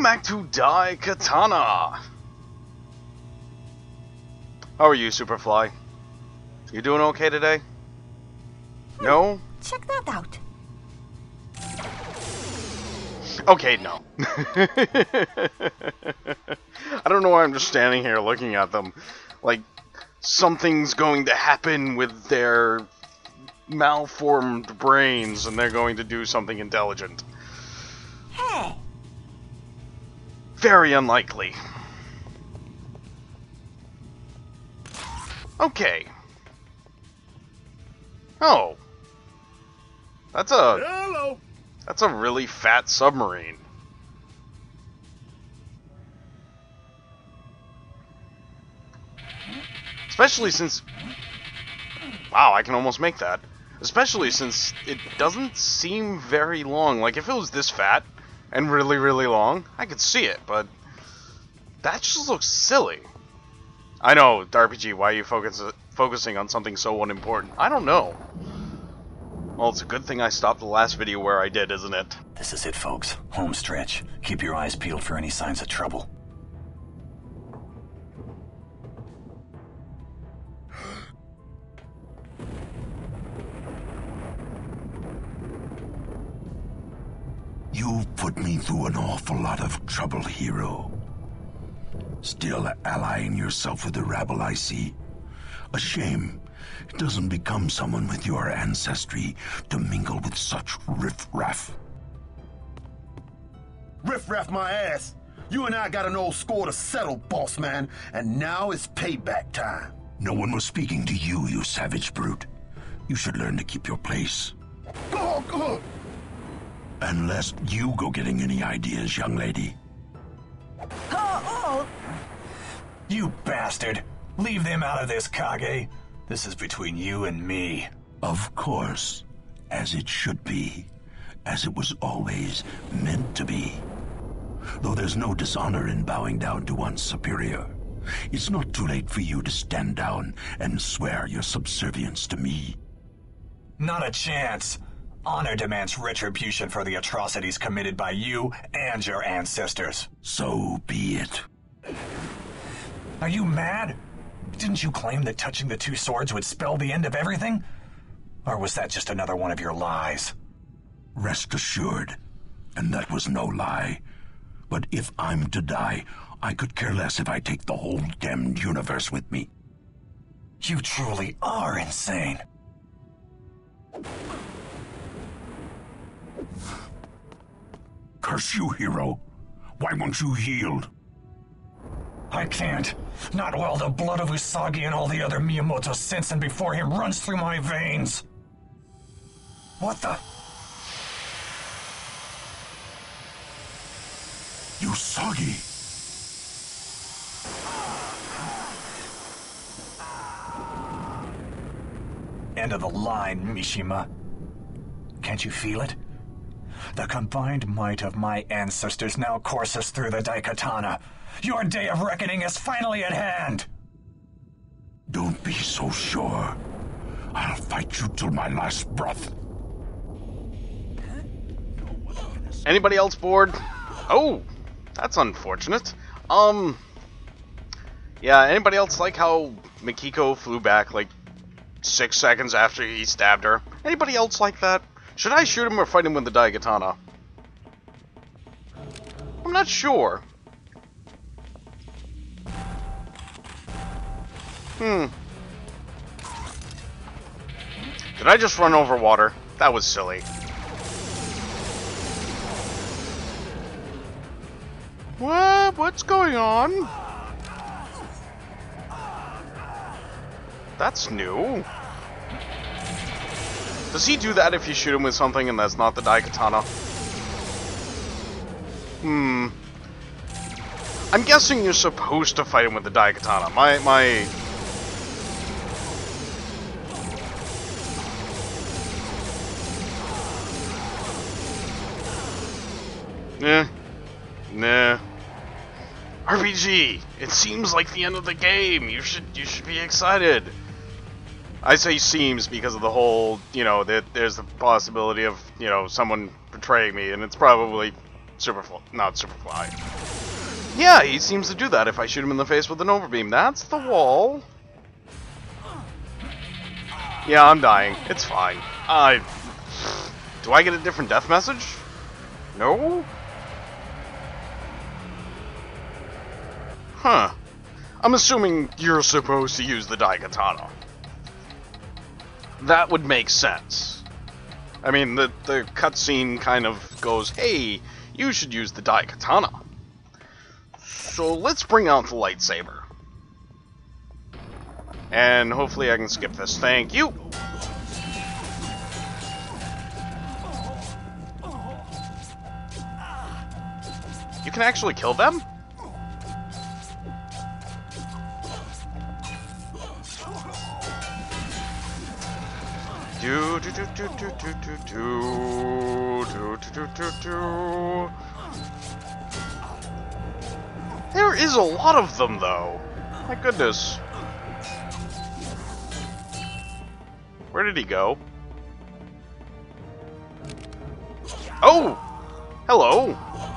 Welcome back to Daikatana! How are you, Superfly? You doing okay today? No? Check that out. Okay, no. I don't know why I'm just standing here looking at them. Like, something's going to happen with their malformed brains and they're going to do something intelligent. Hey! Very unlikely. Okay. Oh. Hello. That's a really fat submarine. Especially since... Wow, I can almost make that. Especially since it doesn't seem very long. Like, if it was this fat and really, really long, I could see it, but that just looks silly. I know, RPG, why are you focusing on something so unimportant? I don't know. Well, it's a good thing I stopped the last video where I did, isn't it? This is it, folks. Home stretch. Keep your eyes peeled for any signs of trouble. You've put me through an awful lot of trouble, hero. Still allying yourself with the rabble, I see. A shame. It doesn't become someone with your ancestry to mingle with such riff-raff. Riff-raff my ass. You and I got an old score to settle, boss man, and now it's payback time. No one was speaking to you, you savage brute. You should learn to keep your place. Go. Unless you go getting any ideas, young lady. You bastard! Leave them out of this, Kage. This is between you and me. Of course. As it should be. As it was always meant to be. Though there's no dishonor in bowing down to one's superior. It's not too late for you to stand down and swear your subservience to me. Not a chance. Honor demands retribution for the atrocities committed by you and your ancestors. So be it. Are you mad? Didn't you claim that touching the two swords would spell the end of everything? Or was that just another one of your lies? Rest assured, and that was no lie. But if I'm to die, I could care less if I take the whole damned universe with me. You truly are insane. Curse you, hero. Why won't you yield? I can't. Not while the blood of Usagi and all the other Miyamoto since and before him runs through my veins. What the? Usagi! End of the line, Mishima. Can't you feel it? The combined might of my ancestors now courses through the Daikatana. Your day of reckoning is finally at hand! Don't be so sure. I'll fight you till my last breath. Anybody else bored? Oh, that's unfortunate. Yeah, anybody else like how Mikiko flew back like 6 seconds after he stabbed her? Anybody else like that? Should I shoot him or fight him with the Daikatana? I'm not sure. Did I just run over water? That was silly. What? What's going on? That's new. Does he do that if you shoot him with something and that's not the Daikatana? I'm guessing you're supposed to fight him with the Daikatana. My... Nah. RPG! It seems like the end of the game. You should be excited. I say seems because of the whole, you know, that there's the possibility of, you know, someone betraying me, and it's probably not Superfly. Yeah, he seems to do that if I shoot him in the face with an overbeam. That's the wall. Yeah, I'm dying. It's fine. Do I get a different death message? No? Huh. I'm assuming you're supposed to use the Daikatana. That would make sense. I mean, the cutscene kind of goes, hey, you should use the Daikatana. So let's bring out the lightsaber. And hopefully I can skip this. Thank you! You can actually kill them? Do do do do do do do do do do do. There is a lot of them, though. My goodness. Where did he go? Oh! Hello!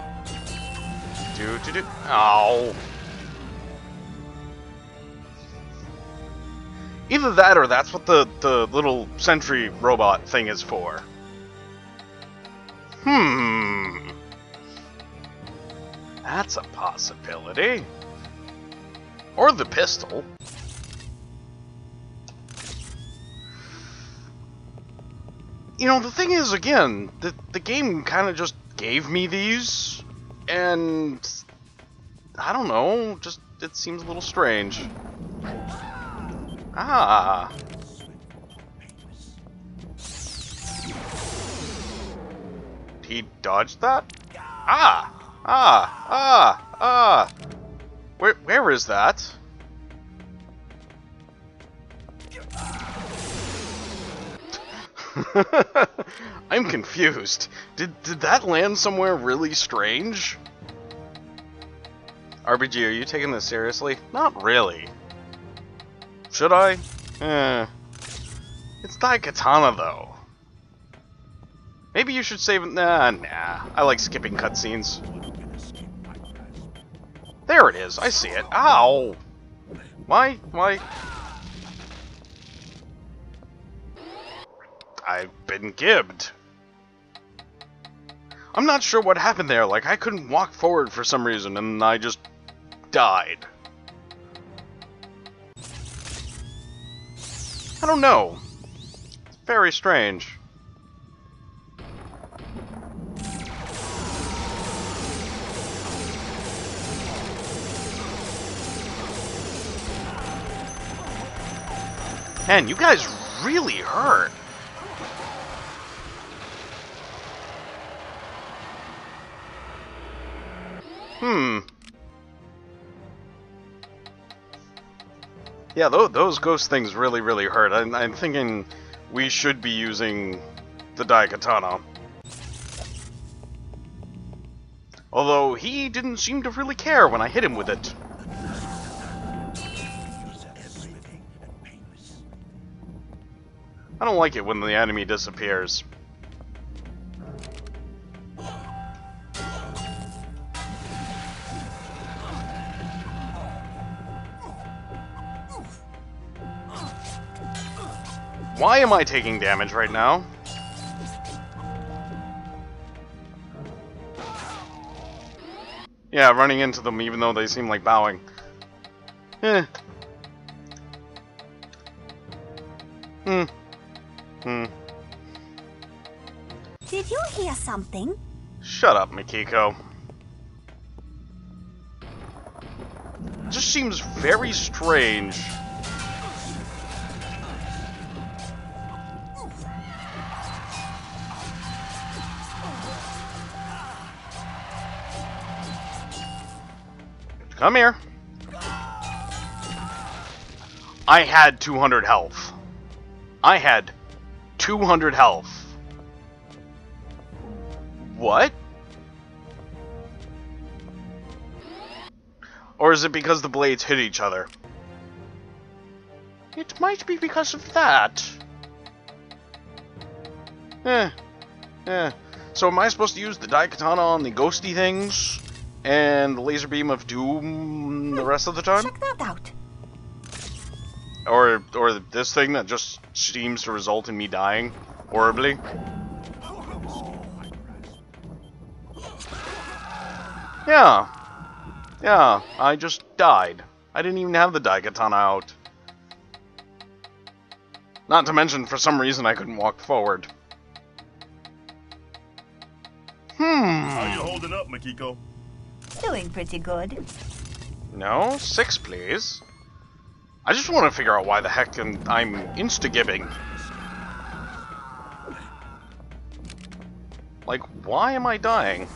Do do do. Ow! Either that or that's what the little sentry robot thing is for. That's a possibility. Or the pistol. You know, the thing is, again, the game kind of just gave me these, and I don't know, just it seems a little strange. Ah. He dodged that? Ah! Ah! Ah! Ah! Where is that? I'm confused. Did that land somewhere really strange? RBG, are you taking this seriously? Not really. Should I? It's Daikatana, though. Maybe you should save it. Nah. I like skipping cutscenes. There it is. I see it. Ow! Why? I've been gibbed. I'm not sure what happened there. Like, I couldn't walk forward for some reason, and I just died. I don't know. It's very strange. Man, you guys really hurt. Yeah, those ghost things really hurt. I'm thinking we should be using the Daikatana. Although, he didn't seem to really care when I hit him with it. I don't like it when the enemy disappears. Why am I taking damage right now? Yeah, running into them even though they seem like bowing. Eh. Did you hear something? Shut up, Mikiko. It just seems very strange. Come here. I had 200 health. I had 200 health. What? Or is it because the blades hit each other? It might be because of that. So am I supposed to use the Daikatana on the ghosty things and the laser beam of doom the rest of the time? Check that out. Or this thing that just seems to result in me dying horribly? Yeah. Yeah, I just died. I didn't even have the Daikatana out. Not to mention, for some reason, I couldn't walk forward. How you holding up, Makiko? Doing pretty good. No? 6, please. I just want to figure out why the heck I'm insta-gibbing. Like, why am I dying?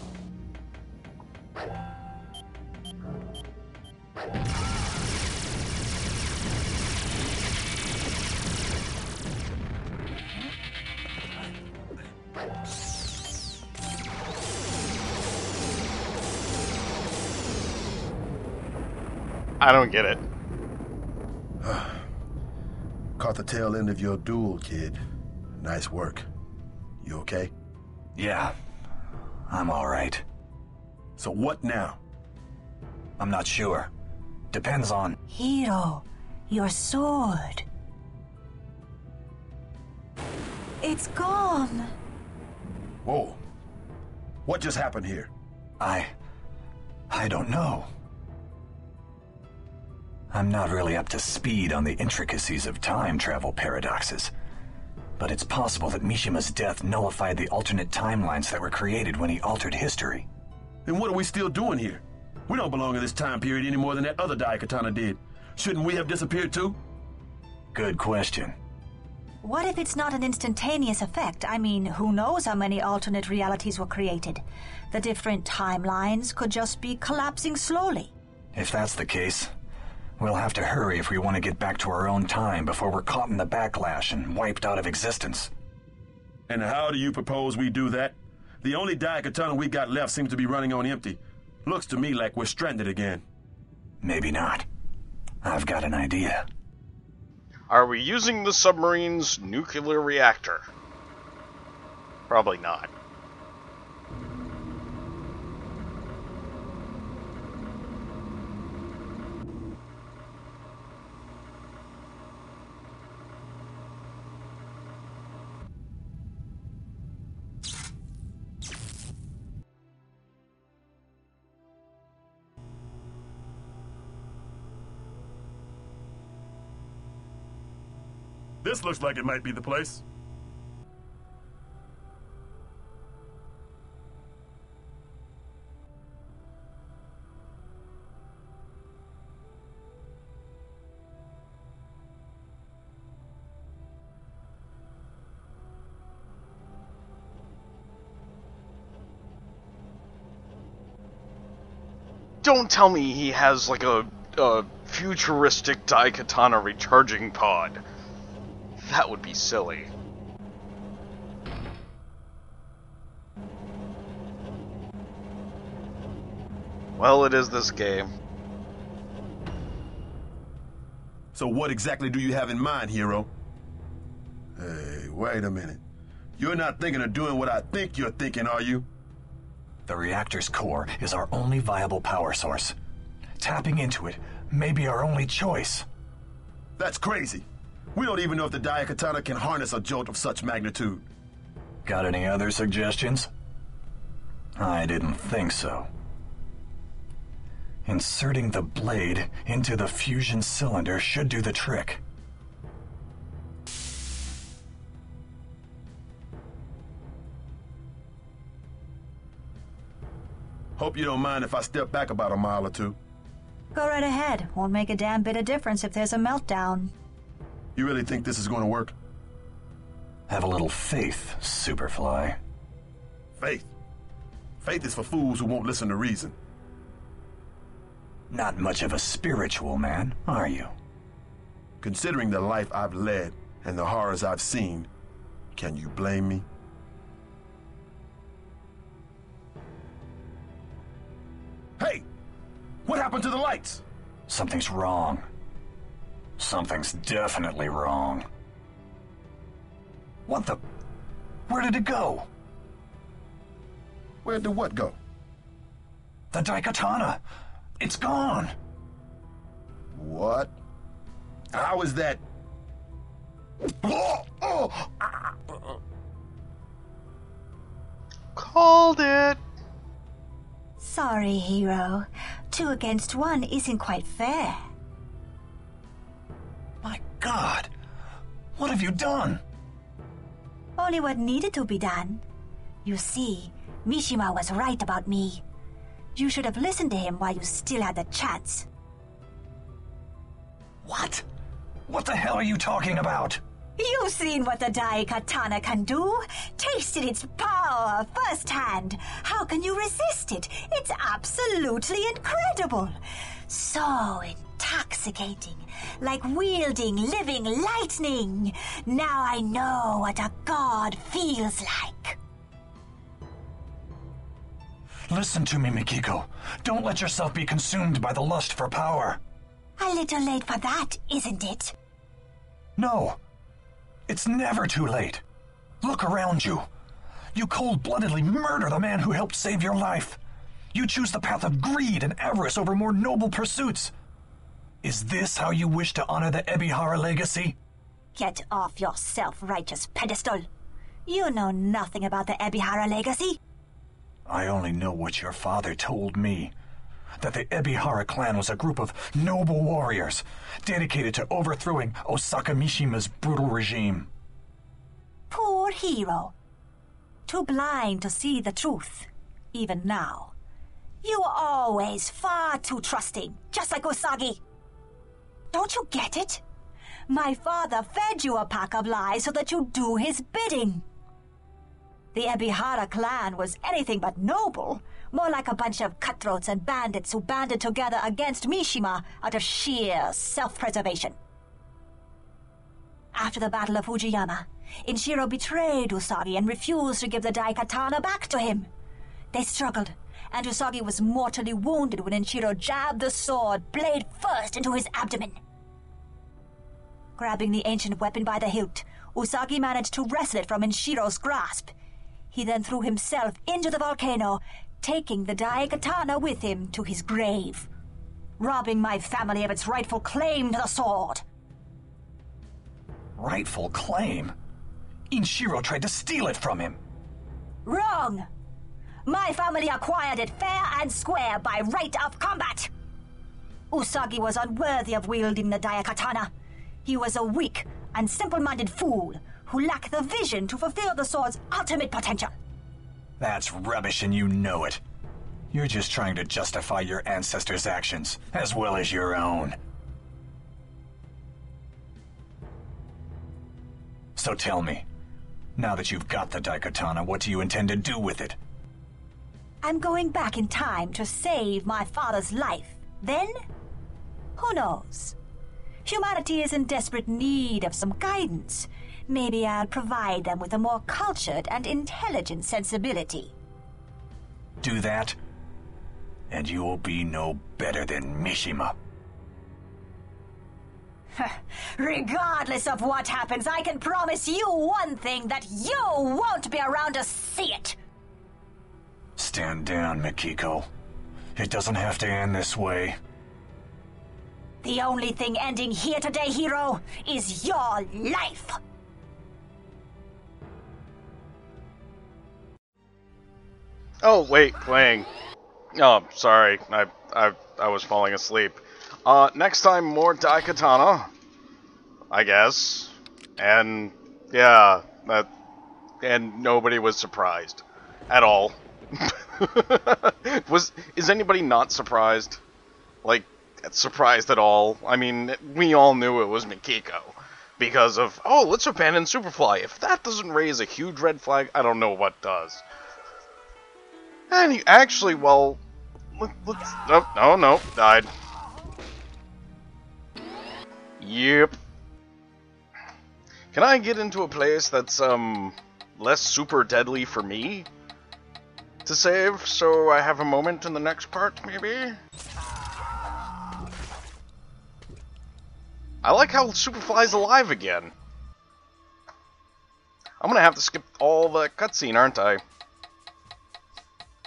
I don't get it. Caught the tail end of your duel, kid. Nice work. You okay? Yeah, I'm alright. So what now? I'm not sure. Depends on... Hiro, your sword. It's gone. Whoa. What just happened here? I don't know. I'm not really up to speed on the intricacies of time travel paradoxes. But it's possible that Mishima's death nullified the alternate timelines that were created when he altered history. Then what are we still doing here? We don't belong in this time period any more than that other Daikatana did. Shouldn't we have disappeared too? Good question. What if it's not an instantaneous effect? I mean, who knows how many alternate realities were created? The different timelines could just be collapsing slowly. If that's the case, we'll have to hurry if we want to get back to our own time before we're caught in the backlash and wiped out of existence. And how do you propose we do that? The only Daikatana we got left seems to be running on empty. Looks to me like we're stranded again. Maybe not. I've got an idea. Are we using the submarine's nuclear reactor? Probably not. This looks like it might be the place. Don't tell me he has like a futuristic Daikatana recharging pod. That would be silly. Well, it is this game. So what exactly do you have in mind, Hiro? Hey, wait a minute. You're not thinking of doing what I think you're thinking, are you? The reactor's core is our only viable power source. Tapping into it may be our only choice. That's crazy. We don't even know if the Daikatana can harness a jolt of such magnitude. Got any other suggestions? I didn't think so. Inserting the blade into the fusion cylinder should do the trick. Hope you don't mind if I step back about a mile or two. Go right ahead. Won't make a damn bit of difference if there's a meltdown. You really think this is going to work? Have a little faith, Superfly. Faith. Faith is for fools who won't listen to reason. Not much of a spiritual man, are you? Considering the life I've led and the horrors I've seen, can you blame me? Hey! What happened to the lights? Something's wrong. Something's definitely wrong. What the... Where did it go? Where'd the what go? The Daikatana! It's gone! What? How is that? Called it! Sorry, hero. 2 against 1 isn't quite fair. My God! What have you done? Only what needed to be done. You see, Mishima was right about me. You should have listened to him while you still had the chance. What? What the hell are you talking about? You've seen what the Daikatana can do, tasted its power firsthand. How can you resist it? It's absolutely incredible. So intoxicating, like wielding living lightning. Now I know what a god feels like. Listen to me, Mikiko. Don't let yourself be consumed by the lust for power. A little late for that, isn't it? No. It's never too late. Look around you. You cold-bloodedly murder the man who helped save your life. You choose the path of greed and avarice over more noble pursuits. Is this how you wish to honor the Ebihara legacy? Get off your self-righteous pedestal. You know nothing about the Ebihara legacy. I only know what your father told me. That the Ebihara clan was a group of noble warriors dedicated to overthrowing Osaka Mishima's brutal regime. Poor hero. Too blind to see the truth, even now. You were always far too trusting, just like Usagi. Don't you get it? My father fed you a pack of lies so that you'd do his bidding. The Ebihara clan was anything but noble, more like a bunch of cutthroats and bandits who banded together against Mishima out of sheer self-preservation. After the Battle of Fujiyama, Inshiro betrayed Usagi and refused to give the Daikatana back to him. They struggled, and Usagi was mortally wounded when Inshiro jabbed the sword blade first into his abdomen. Grabbing the ancient weapon by the hilt, Usagi managed to wrestle it from Inshiro's grasp. He then threw himself into the volcano, taking the Daikatana with him to his grave, robbing my family of its rightful claim to the sword. Rightful claim? Inshiro tried to steal it from him. Wrong! My family acquired it fair and square by right of combat. Usagi was unworthy of wielding the Daikatana. He was a weak and simple-minded fool who lacked the vision to fulfill the sword's ultimate potential. That's rubbish and you know it. You're just trying to justify your ancestors' actions, as well as your own. So tell me, now that you've got the Daikatana, what do you intend to do with it? I'm going back in time to save my father's life. Then, who knows? Humanity is in desperate need of some guidance. Maybe I'll provide them with a more cultured and intelligent sensibility. Do that, and you'll be no better than Mishima. Regardless of what happens, I can promise you one thing, that you won't be around to see it. Stand down, Mikiko. It doesn't have to end this way. The only thing ending here today, hero, is your life. Oh, wait, playing. Oh, sorry. I was falling asleep. Next time, more Daikatana, I guess. And, yeah, and nobody was surprised. At all. Is anybody not surprised? Like, surprised at all? I mean, we all knew it was Mikiko. Because of, oh, let's abandon Superfly. If that doesn't raise a huge red flag, I don't know what does. And he actually, well, let's, oh, no, died. Yep. Can I get into a place that's, less super deadly for me to save, so I have a moment in the next part, maybe? I like how Superfly's alive again. I'm gonna have to skip all the cutscene, aren't I?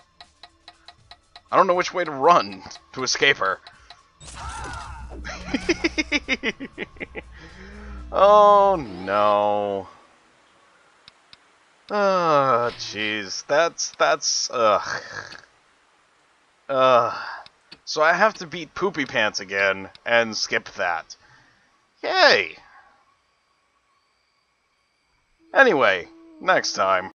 I don't know which way to run to escape her. Oh no. Oh, jeez. That's, ugh. So I have to beat Poopy Pants again, and skip that. Yay! Anyway, next time.